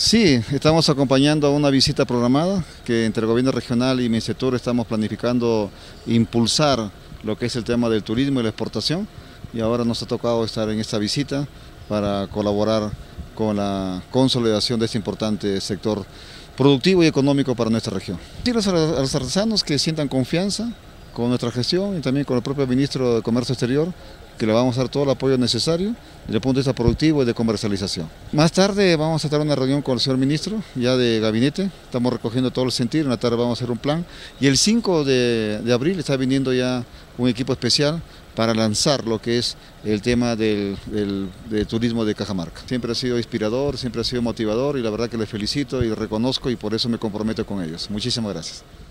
Sí, estamos acompañando a una visita programada que entre el gobierno regional y Micetur estamos planificando impulsar lo que es el tema del turismo y la exportación, y ahora nos ha tocado estar en esta visita para colaborar con la consolidación de este importante sector productivo y económico para nuestra región. Sí, a los artesanos que sientan confianza con nuestra gestión y también con el propio ministro de Comercio Exterior, que le vamos a dar todo el apoyo necesario desde el punto de vista productivo y de comercialización. Más tarde vamos a tener una reunión con el señor ministro, ya de gabinete, estamos recogiendo todo el sentir, en la tarde vamos a hacer un plan, y el 5 de abril está viniendo ya un equipo especial para lanzar lo que es el tema del turismo de Cajamarca. Siempre ha sido inspirador, siempre ha sido motivador, y la verdad que le felicito y le reconozco, y por eso me comprometo con ellos. Muchísimas gracias.